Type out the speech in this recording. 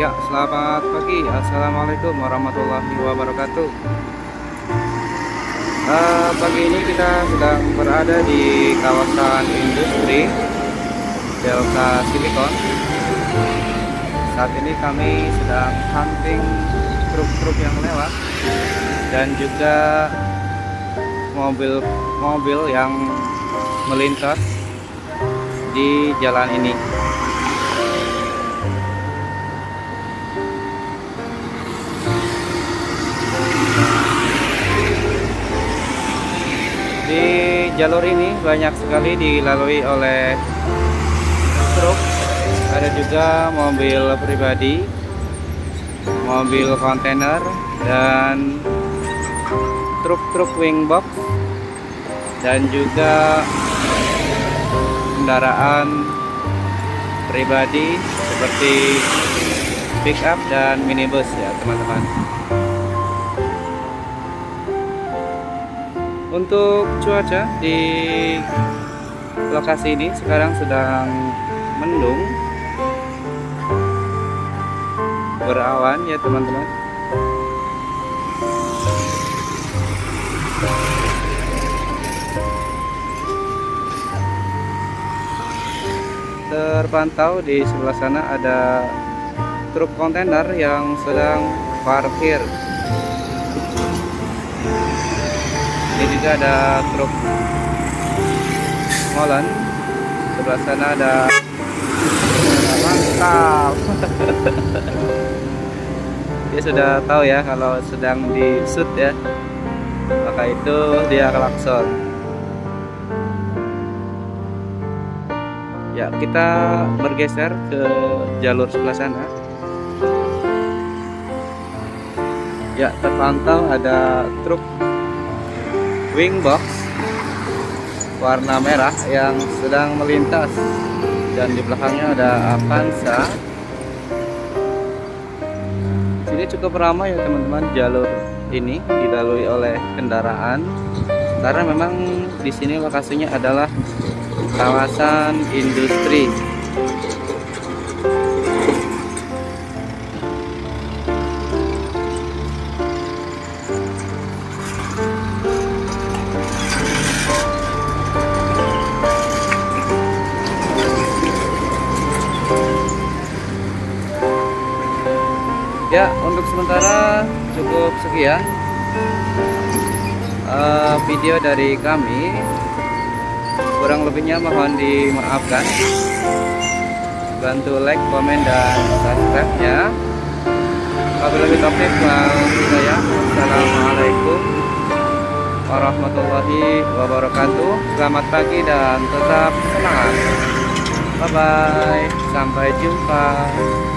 Ya, selamat pagi. Assalamualaikum warahmatullahi wabarakatuh. Pagi ini kita sedang berada di kawasan industri Delta Silicon. Saat ini kami sedang hunting truk-truk yang lewat dan juga mobil-mobil yang melintas di jalan ini. Di jalur ini banyak sekali dilalui oleh truk, ada juga mobil pribadi, mobil kontainer, dan truk-truk wing box, dan juga kendaraan pribadi seperti pick up dan minibus ya teman-teman. Untuk cuaca di lokasi ini sekarang sedang mendung, berawan ya teman-teman. Terpantau di sebelah sana ada truk kontainer yang sedang parkir. Ini juga ada truk molen. Sebelah sana ada, mantap. Dia sudah tahu ya kalau sedang di shoot ya, maka itu dia klakson. Ya, kita bergeser ke jalur sebelah sana. Ya, terpantau ada truk wing box warna merah yang sedang melintas, dan di belakangnya ada Avanza. Sini cukup ramai ya teman-teman, jalur ini dilalui oleh kendaraan karena memang di sini lokasinya adalah kawasan industri. Ya, untuk sementara cukup sekian video dari kami. Kurang lebihnya mohon dimaafkan. Bantu like, komen, dan subscribe-nya. Wabillahi taufiq wal hidayah. Assalamualaikum warahmatullahi wabarakatuh. Selamat pagi dan tetap semangat. Bye bye. Sampai jumpa.